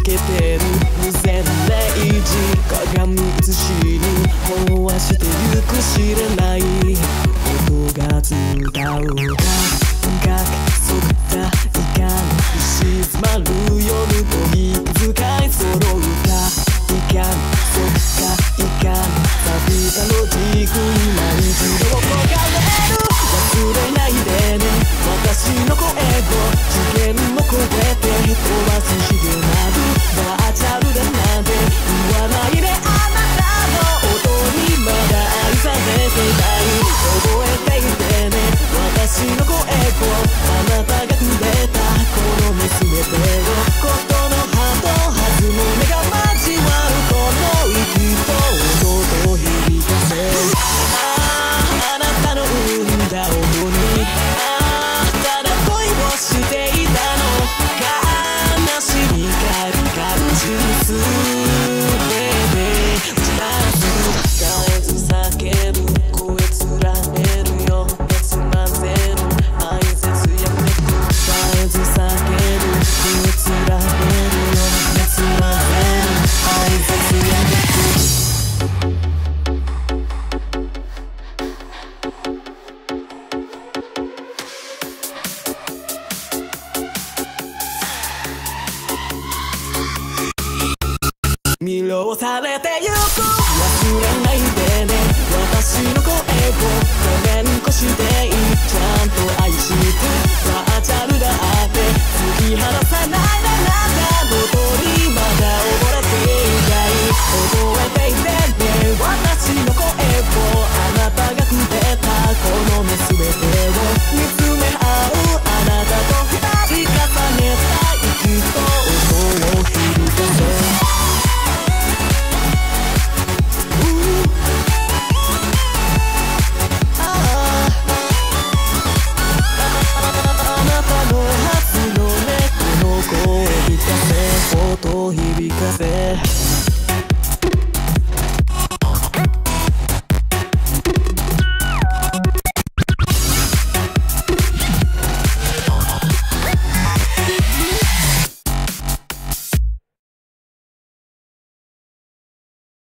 けてる無前0時鏡写しに飽和してゆく知れない音が伝うか約束だいかん静まる夜と息遣い揃うかいかんそっかいかん錆びたロジック今一度焦がれる忘れないでね私の声を次元も超えて飛ばすヒゲなるバーチャルでなんて言わないであなたの音にまだ愛されていたい覚えていてね私の声をあなたがくれたこの目全てをことの葉と弾む目が交わるこの息と音と響かせあなたの生んだ音にただ恋をしていたの悲しみが感じすべて打ち出す絶えず叫ぶ声連ねるよ熱混ぜる愛切やめく絶えず叫ぶ声連ねるよ熱混ぜる愛切やめく魅了されてゆく忘れないでね私の